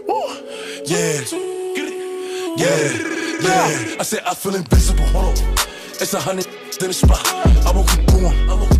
Yeah, yeah. I said I feel invincible. Hold on. It's 100 in the spot. I will keep going.